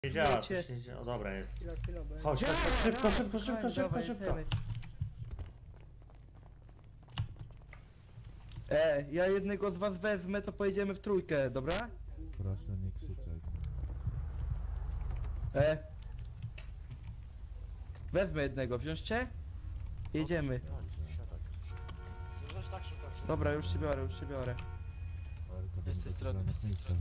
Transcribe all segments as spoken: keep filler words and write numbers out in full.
Nie działa, coś nie działa. O dobra, jest. Chwila, chwila, bo... Chodź, chodź, chodź, szybko, szybko, szybko, szybko, szybko. E, ja jednego z was wezmę, to pojedziemy w trójkę, dobra? Proszę nie krzyczeć. E. Wezmę jednego, wziąć cię? Jedziemy. Dobra, już się biorę, już się biorę. Z tej strony, z tej strony.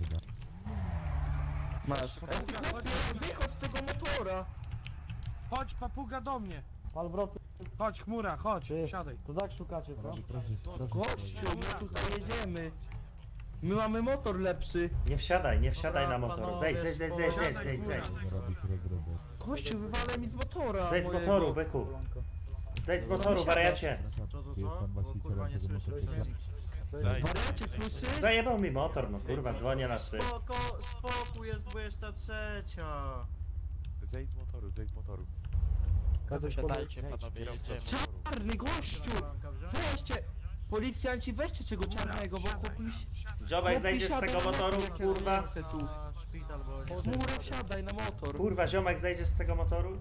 Masz. Wychodź z tego motora! Chodź, papuga do mnie! Palwroty, Chodź, chmura, chodź, Ty. siadaj. to tak szukacie, co? Proszę, proszę, proszę. Gościu, my tutaj jedziemy. My mamy motor lepszy. Nie wsiadaj, nie wsiadaj Dobra, na motor. panowie, Zejdź, zejdź, zejdź, zejdź, zejdź, zejdź, zejdź. Będę robić rozrobę. Gościu, wywalę mi z motora. Zejdź z mojego. motoru, byku. Zejdź z motoru, wariacie. Przepraszam, czy jest pan właścicielem tego motocykla? Wariacie, słyszysz? Zajebał mi motor, no kurwa, dzwonię na psy. Spoko, spokój jest dwudziesta trzecia. Zejdź z motoru, zejdź z motoru. Siadajcie, panowie, jedziemy. Czarny gościu! Weźcie! Policjanci, weźcie czego czarnego, bo chłopiś... Dziobek, zejdziesz z tego motoru, kurwa. Tu. Szpital, bo nie Chmurę, wsiadaj na motor. Kurwa, ziomek, zejdziesz z tego motoru?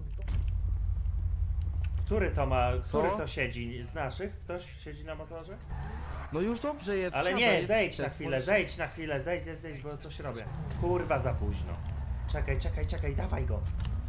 Który to ma, który Co? to siedzi? Z naszych? Ktoś siedzi na motorze? No już dobrze jest. Ale wsiadaj, nie, jest zejdź na przed chwilę, polic- zejdź na chwilę, zejdź, zejdź, zejdź, bo coś robię. Kurwa, za późno. Czekaj, czekaj, czekaj, dawaj go.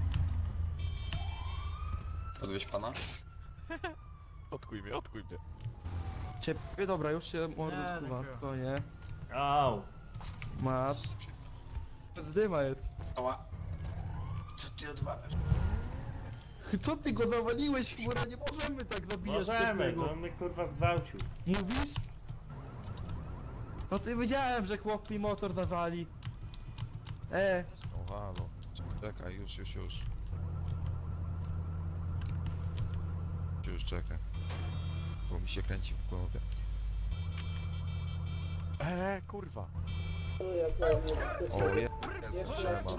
Podwieźć pana? Odkuj mnie, odkuj mnie. Ciebie, dobra, już się mordu Nie, skuwa, dziękuję. spokojnie. Au. Masz. Zdyma jest. Ała. Co ty odwalasz? Co ty go zawaliłeś, chmura? Nie możemy tak zabijać Możemy, każdego. no mnie kurwa zgwałcił. Mówisz? No ty wiedziałem, że chłop mi motor zawali. E, O halo. Czekaj, już, już, już. Już czekaj. Bo mi się kręci w głowie. Eee, kurwa. O, je... jest trzyma.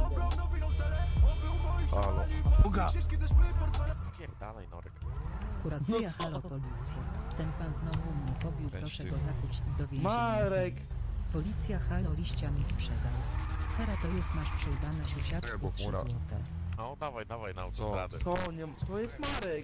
Halo. Puga! Pierdalej, Norek. Kuracja, halo policja. Ten pan znowu mnie pobił, Weź proszę ty. go zakuć i do więzienia. Marek! Policja, halo, liścia mi sprzedał. Teraz to już masz przejebane siusiaczku Ej, bo trzy chmura. złote. No, dawaj, dawaj na autostradę. To nie... To jest Marek!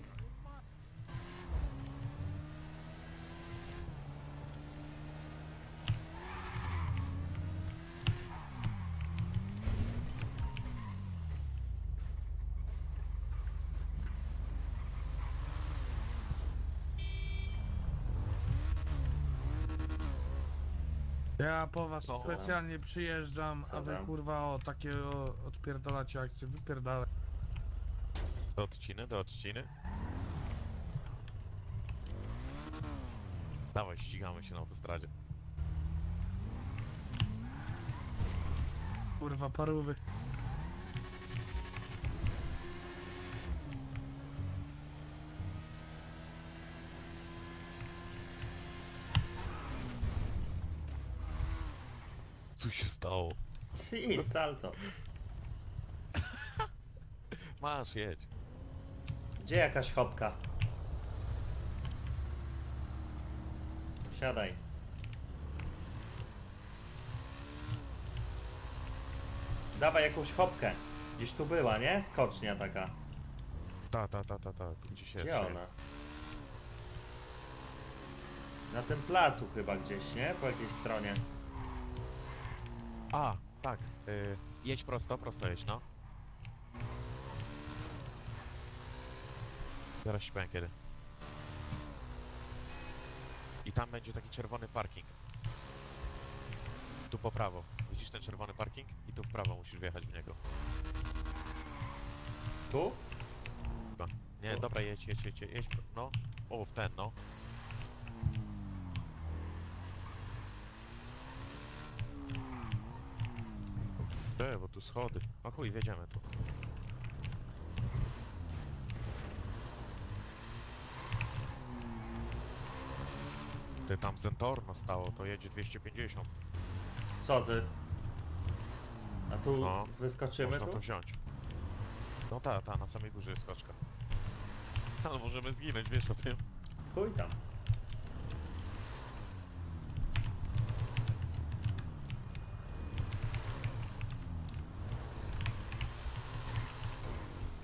Ja po was No. specjalnie przyjeżdżam, a wy Dobra. kurwa o takie o, odpierdalacie akcje, wypierdalaj. Do odciny, do odciny. Dawaj, ścigamy się na autostradzie. Kurwa parówy. Co się stało? Idź, salto. Masz, jedź. Gdzie jakaś chopka? Siadaj. Dawaj jakąś chopkę. Gdzieś tu była, nie? Skocznia taka. Ta, ta, ta, ta, ta. Tu gdzieś jest. Gdzie ona? Na tym placu chyba gdzieś, nie? Po jakiej stronie. A, tak. Y, jedź prosto, prosto jedź, no. Zaraz ci powiem kiedy. I tam będzie taki czerwony parking. Tu po prawo. Widzisz ten czerwony parking? I tu w prawo musisz wjechać w niego. Tu? No. Nie, dobra, jedź, jedź, jedź, jedź. No. O, w ten, no. Ty, bo tu schody. O chuj, wjedziemy tu. Ty, tam Zentorno stało, to jedzie dwieście pięćdziesiąt. Co ty? A tu No, wyskoczymy Można tu? to wziąć. No ta, ta, na samej górze jest skoczka. Ale możemy zginąć, wiesz o tym? Chuj tam.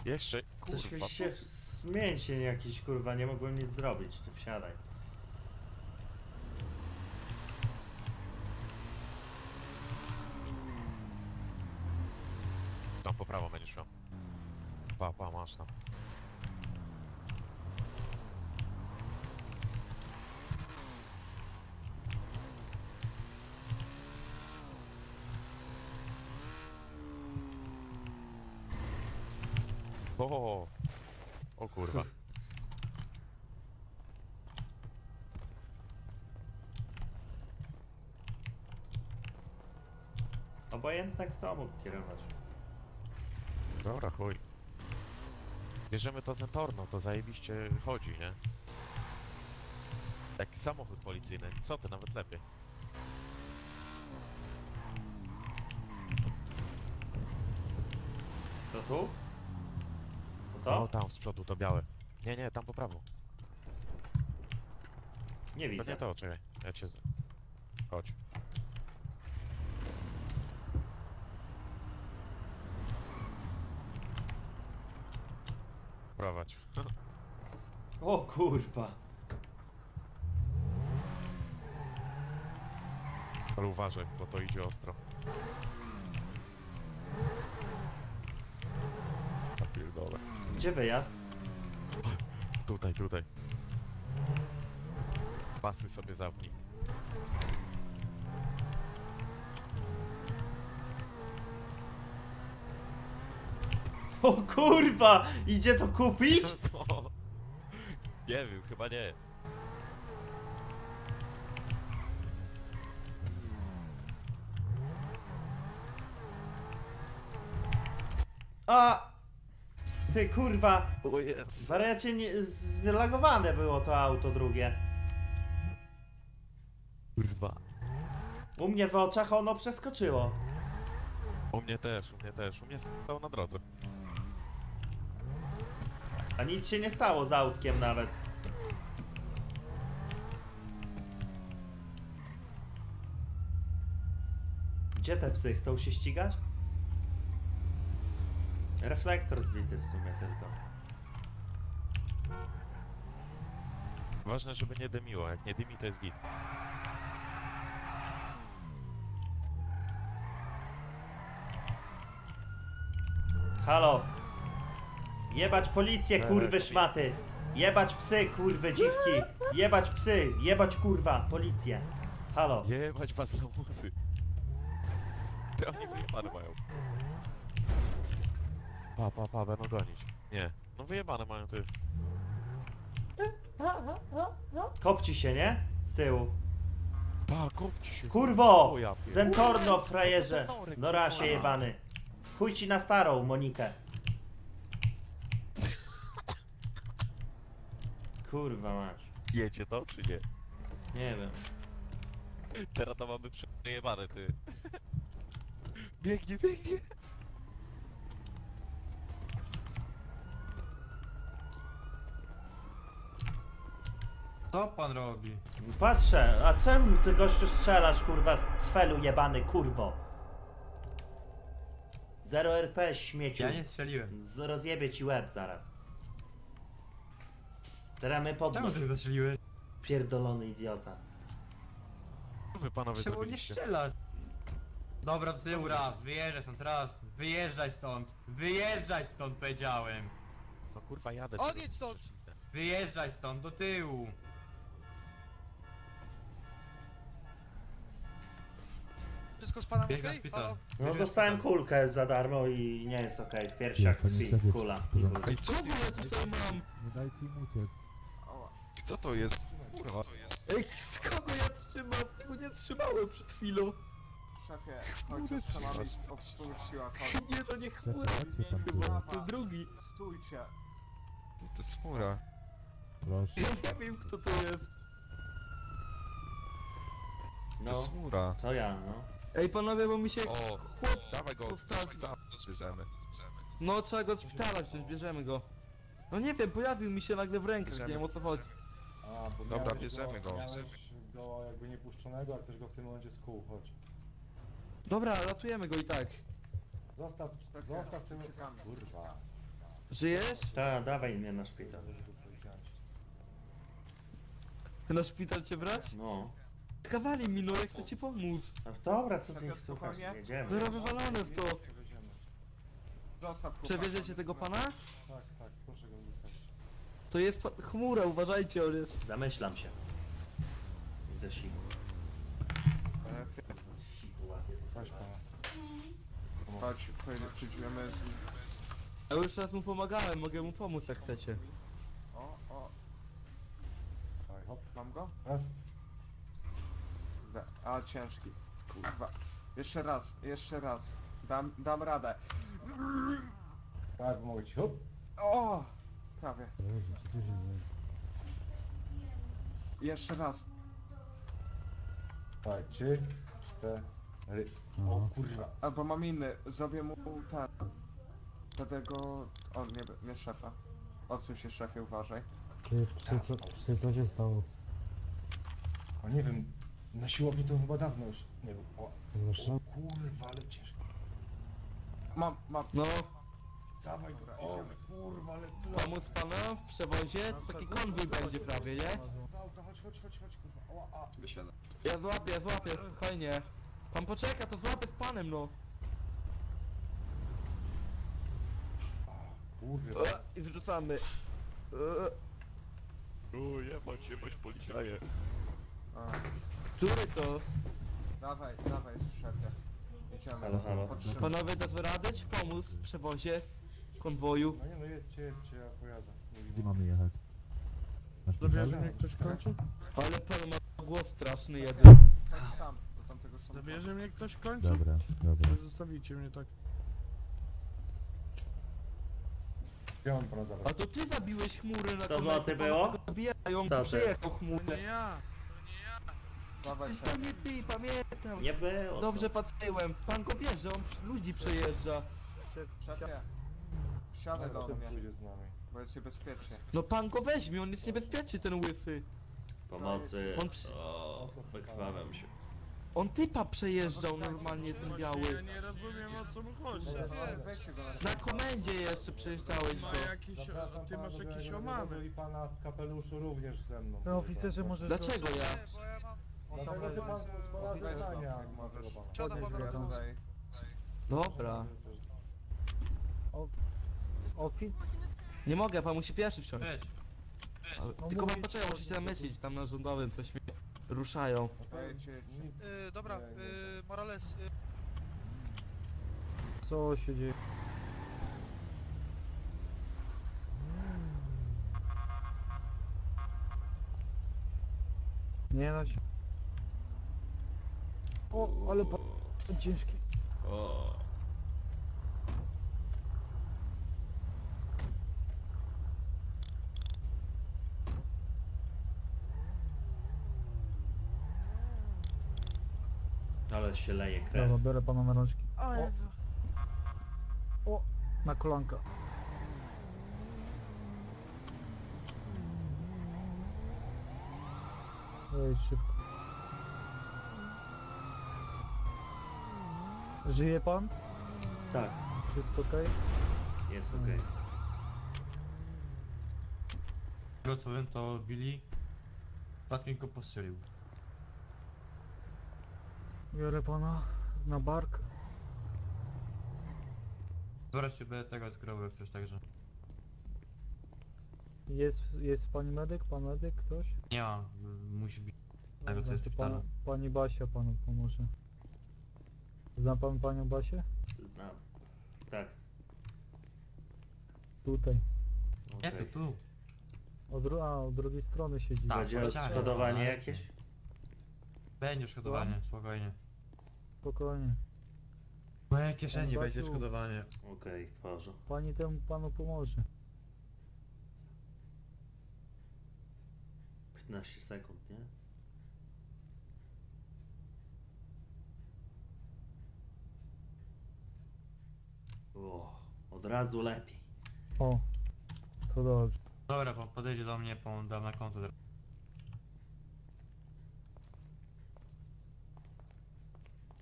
Jeszcze, Coś kurwa, mi się... Zmień się jakiś, kurwa, nie mogłem nic zrobić. Tu wsiadaj. tam po prawo będziesz miał. Pa, pa, masz tam. O, o kurwa. Obojętne kto mógł kierować. Dobra, chuj. Bierzemy to Zentorno, to zajebiście chodzi, nie? Jak samochód policyjny, co ty, nawet lepiej. To tu? To No to? tam z przodu to białe. Nie, nie, tam po prawo. Nie To widzę. nie to, czekaj, ja cię... z- Chodź. Prowadź. O kurwa. Ale uważaj, bo to idzie ostro. Ja pierdolę. Gdzie wyjazd? Tutaj, tutaj. Pasy sobie zapnij. O kurwa! Idzie to kupić? No. Nie wiem, chyba nie. A! Ty kurwa! O jest. Wariacie, nie... zlagowane było to auto drugie. Kurwa. U mnie w oczach ono przeskoczyło. U mnie też, u mnie też. U mnie stał na drodze. A nic się nie stało z autkiem nawet. Gdzie te psy? Chcą się ścigać? Reflektor zbity w sumie tylko. Ważne, żeby nie dymiło. Jak nie dymi, to jest git. Halo! Jebać policję, kurwy szmaty! Jebać psy, kurwy dziwki! Jebać psy! Jebać kurwa, policję! Halo! Jebać was lamusy. Ty oni wyjebane mają. Pa, pa, pa, będą gonić. Nie. No wyjebane mają ty. Kopci się, nie? Z tyłu. Pa, kopci się. Kurwo! O ja pier- Zentorno, frajerze! Norasie jebany. Chuj ci na starą, Monikę. Kurwa mać. Jedzie to, czy nie? Nie wiem. Teraz to mamy przejebane, ty. Biegnie, biegnie. Co pan robi? Patrzę, a czemu ty gościu strzelasz, kurwa, cfelu jebany, kurwo? Zero R P, śmieciu. Ja nie strzeliłem. Z rozjebie ci łeb zaraz. Teraz my Czemu podnieś. ty zastrzeliłeś? Pierdolony idiota. Co wy panowie Czemu nie zrobiliście? strzelasz? Dobra, do tyłu raz, wyjeżdżaj stąd raz, wyjeżdżaj stąd, wyjeżdżaj stąd powiedziałem. No kurwa, jadę. Odjedź stąd! Wyjeżdżaj stąd, do tyłu. Wszystko z panem Bieg na okej? szpital. Halo? No Bierzesz dostałem szpital. kulkę za darmo i nie jest okej. W Ja, piersiach panie krwi, szefie, kula. w porządku. Ej, co ty? Nie dajcie im uciec. Kto to jest? Kurwa. Ej, z kogo ja trzymam? Bo nie trzymałem przed chwilą. Szefie, chodźcie, strzelamy o wspólnych siłach, chodź. Nie, to nie Szefie, chmura. jak się pan Chyba czuje? to drugi. Stójcie. To jest chmura. Proszę. Ja nie wiem kto to jest. To No, jest chmura. to ja, no. Ej panowie, bo mi się O, chłop dawaj go, postawił. bierzemy. No trzeba go do szpitala wziąć, bierzemy go. No nie wiem, pojawił mi się nagle w rękach, nie wiem o co chodzi. A, bo Dobra, miałeś bierzemy go. Miałeś go jakby niepuszczonego, a ktoś go w tym momencie skuł, chodź. Dobra, ratujemy go i tak. Zostaw, zostaw ten... Kurwa. Żyjesz? Ta, dawaj mnie na szpital. Na szpital cię brać? No. Kazali mi, no ja chcę ci pomóc. No dobra, co ty Tak, słuchasz? spokojnie. Jedziemy. Zero wywalone w to. Zostaw chłopaka. Przewieziecie tego pana? Tak, tak, proszę go zostawić. To jest pa- chmura, uważajcie, on jest. Zamyślam się. Idę siku. E, Siku łapię. Chodź pana. Chodź, chodź, przyjdziemy z... Ja już raz mu pomagałem, mogę mu pomóc jak chcecie. O, o, Dawaj, hop. mam go? Raz. Za- A, ciężki. Kurwa. Jeszcze raz, jeszcze raz. Dam, dam radę. Tak, pomogę ci. Hop. O! Prawie. Jeszcze raz. Dawaj, trzy, cztery. O kurwa. Albo mam inny. Zrobię mu ten. Będę go... O, nie, nie szefa. Odsuń się, szefie, uważaj. Ty, czy co, czy co się stało? O nie wiem, na siłowni to chyba dawno już nie był. O, Proszę. o kurwa, ale ciężko. Mam, mam. No, Dawaj go. O kurwa, ale tu. pomóc pana w przewozie, to taki konwój będzie prawie, nie? Dobra, chodź, chodź, chodź, chodź, kurwa. O, a. Wysiadam. Ja złapię, ja złapię, fajnie. Pan poczeka, to złapię z panem, no. Kurwa. E, I wrzucamy. E, O, jebać, jebać, policjaje. A, który to? dawaj, dawaj, szefie. Jedziemy. Halo, halo. Patrzymy. Panowie dasz radę ci pomóc w przewozie, konwoju? No nie no, jedźcie, jedźcie, ja pojadę. Nie Gdzie mamy jechać? Na Zabierze szpital? mnie ktoś kończy? Ale pan ma głos straszny jeden. Chodź tam, do tamtego samochodu. Zabierze mnie ktoś kończy? Dobra, dobra. Czy zostawicie mnie tak? Gdzie mam pana zabrać? A to ty zabiłeś chmury na sto komecie, złotych pana było? Zabijają, Co ty? przyjechał To chmurę. nie ja! Dawaj, To szefie. nie ty, pamiętam. Nie było. Dobrze co? patrzyłem. Pan go bierze, on ludzi przejeżdża. Szefie. Wsiadaj do Dobra, mnie, pójdzie z nami. bo jest niebezpiecznie. No pan go weźmie, on jest niebezpieczny ten łysy. Pomocy. On przy- O, wykrwawiam się. On typa przejeżdżał normalnie ten Właśnie ja biały. nie rozumiem o co mu chodzi. Weźcie go na Na komendzie jeszcze przejeżdżałeś Ma go. jakiś, Zapraszam ty pana masz do jakiś białego omamy. domu i pana w kapeluszu również ze mną. To oficerze może... Dlaczego ja? Dlatego, że pan składa Weź go, zeznania. jak możesz. Podnieś go tam. Tutaj. Dobra. Ofic? Nie mogę, pan musi pierwszy wsiąść. Ale, No tylko pan mówi- poczekaj, muszę się zamyślić, tam na rządowym coś mi ruszają. Dajcie. Nic. dobra, Nie, nie. y, Morales, y, Co się dzieje? Nie no się... O, ale pan ciężki. O. Ale się leje krew. Dobra, biorę pana na rączki. O Jezu. O, na kolanka. Ej, szybko. Żyje pan? Tak, Wszystko okej? jest okej. Tego co wiem to Billy przypadkiem go postrzelił. Biorę pana na bark. Zaraz się będę tego zgrobił jak coś także. Jest, jest pani medyk? Pan medyk? Ktoś? Nie ma, musi być tego co Dobra, jest w to szpitalu. pan, pani Basia panu pomoże. Zna pan panią Basię? Znam. Tak. Tutaj. Nie, okej. to tu. Od, dru- a, od drugiej strony siedzi. Tak. Będzie powiedziałem. odszkodowanie Ale- jakieś? Będzie szkodowanie, spokojnie. Spokojnie. W mojej kieszeni Basiu. będzie szkodowanie. Okej, w porządku. Pani temu panu pomoże. piętnaście sekund, nie? O, od razu lepiej. O, to dobrze. Dobra, pan podejdzie do mnie, pan dam na konto.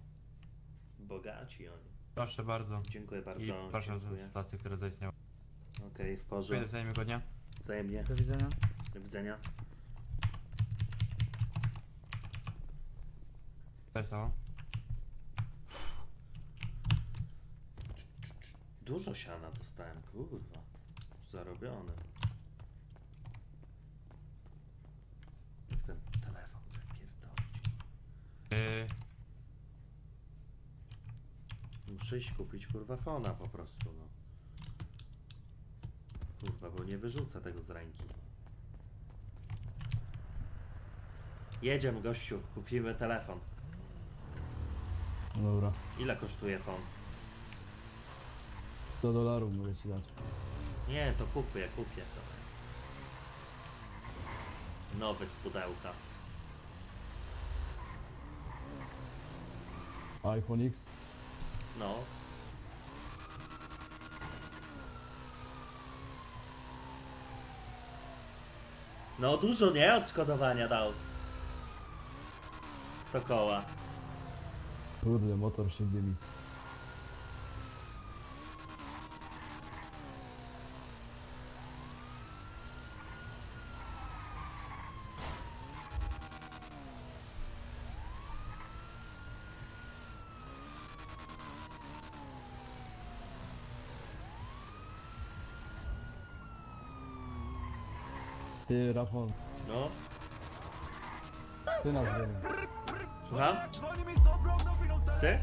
Bogaci oni. Proszę bardzo. Dziękuję I bardzo. proszę dziękuję. o stację, która zaistniała. Okej, w Dziękuję, porządku. wzajemnie go dnia. Wzajemnie. Do widzenia. Do widzenia. Co się stało? Dużo siana dostałem, kurwa. Zarobiony. Jak ten telefon wypierdolić. Yy, Muszę iść kupić kurwa fona po prostu, no. Kurwa, bo nie wyrzucę tego z ręki. Jedziemy, gościu, kupimy telefon. Dobra. Ile kosztuje fon? sto dolarów mogę ci dać. Nie, to kupię, kupię sobie. Nowy z pudełka. iPhone X. No. No dużo, nie? Odszkodowania dał. sto koła. Kurde, motor się dymi. Ty, Rafon, No. ty nas wiemy. Słucham? Psy?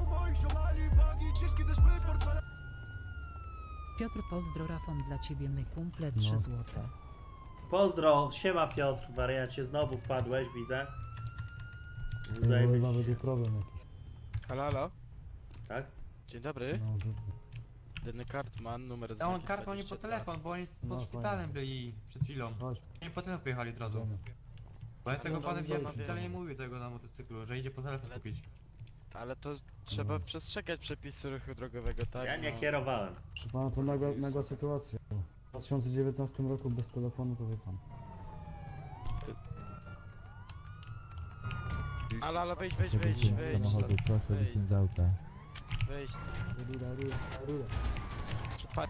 Piotr pozdro Rafon dla ciebie my kumple trzy No. złote. Pozdro, siema Piotr, wariacie, znowu wpadłeś, widzę. Chyba Zajebiście. będzie problem jakiś. Halo, halo. Tak? Dzień dobry. No, dobra. Denny Kartman, numer ja mam znaki kartę, nie po dwadzieścia dwa. telefon, bo oni No, pod szpitalem fajnie. byli przed chwilą. Chodź, Nie po telefon pojechali od razu. idziemy. Bo ja tego no, pana no, widziałem, no, w szpitalu nie wiem. mówił tego na motocyklu, że idzie po telefon Ale- kupić. Ale to trzeba No. przestrzegać przepisy ruchu drogowego, tak? Ja nie no. kierowałem. Proszę pana, to nagła, nagła sytuacja. W dwa tysiące dziewiętnastym roku bez telefonu, to wie pan. Ale, ale wejdź, wejdź, wejdź, wejdź. proszę Wejdź. z auta. Wejdź. Rura, rura, rura. Przepa-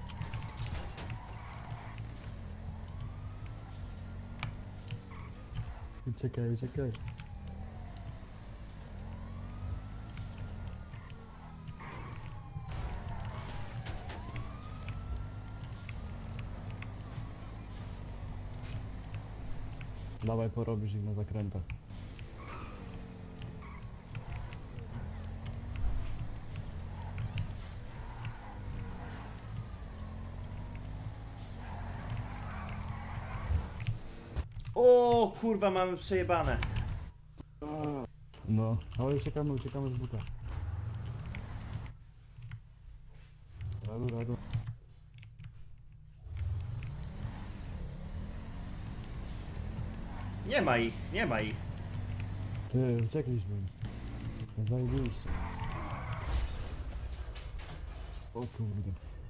Uciekaj, uciekaj. Dawaj, porobisz ich na zakrętach. O kurwa, mamy przejebane. No, ale uciekamy, uciekamy z buta. Radu, radu. Nie ma ich, nie ma ich. Ty, uciekliśmy. Zajebiście. O kurde.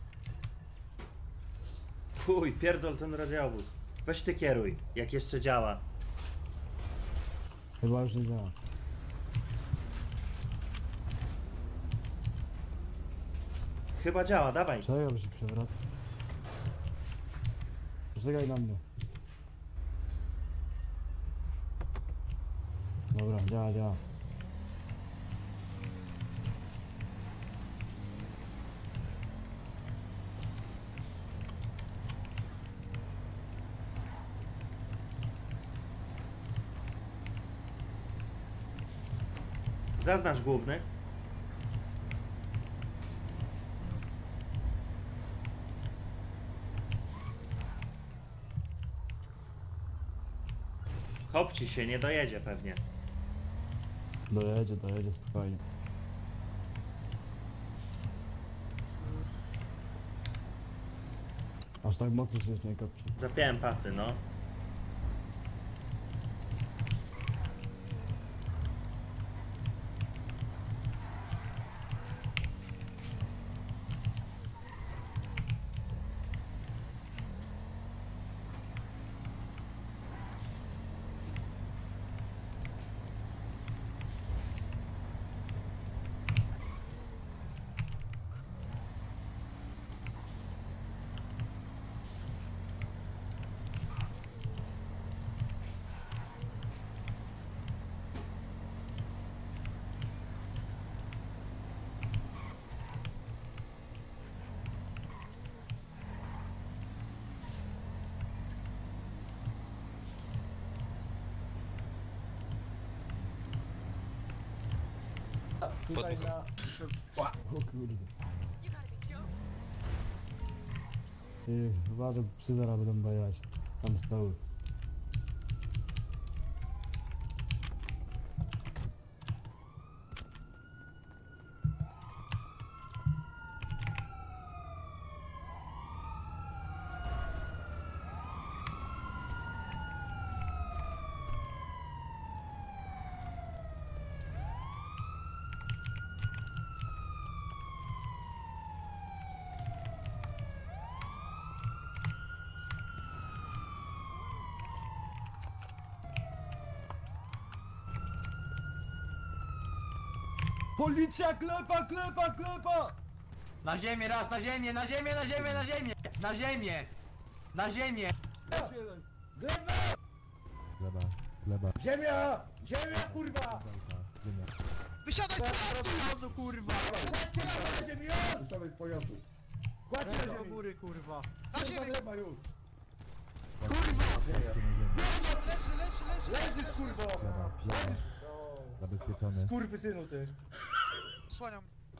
Chuj, pierdol ten radiowóz. Weź ty kieruj, jak jeszcze działa. Chyba już nie działa. Chyba działa, dawaj. Czekaj, aby się przewraca. Poczekaj na mnie. Dobra, działa, działa. Zaznacz główny. Kopci się, nie dojedzie pewnie. Dojedzie, dojedzie spokojnie. Aż tak mocno się już nie kopci. Zapiąłem pasy, no. tutaj na... O kurde. Ty, uważaj, psy zaraz będą bajać. Tam stoły. Policja klepa, klepa, klepa! Na ziemię raz, na ziemię, na ziemię, na ziemię, na ziemię! Na ziemię! Na ziemię! Gleba, gleba, Ziemia! Ziemia, kurwa! ziemia. Wysiadaj z Chodzą kurwa! Kładźcie na ziemi, już! Zostawić pojazdu. Kładźcie na Weź do ziemi! góry kurwa! Na ziemię! Gleba już! Leży, leży, leży! Leżysz, kurwo! Gleba, gleba. Zabezpieczony. Skurwysynu, ty! Słaniam.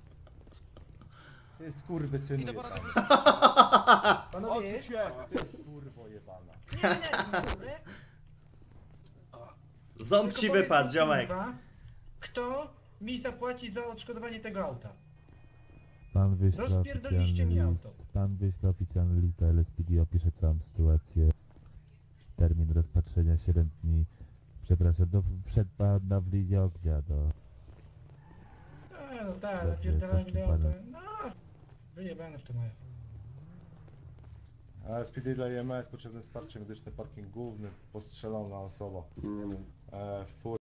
Ty skurwysynu Idę po radę jebany. wyjść. Panowie, się! Ty kurwo jebana. Ząb ci wypadł, ziomek. Kto mi zapłaci za odszkodowanie tego auta? Pan wyśle Rozpierdoliście mi oficjalny auto. list. Pan wyśle oficjalny list do L S P D, opisze całą sytuację. Termin rozpatrzenia siedem dni. Przepraszam, do, wszedł pan na w linie ognia do... A, no tak, Dobrze, napierdalałem coś mi tu auto. pana. No, wyjebane w to moje. A S P D dla I M S potrzebne wsparcie medyczne, parking główny, postrzelona osoba. E, fur.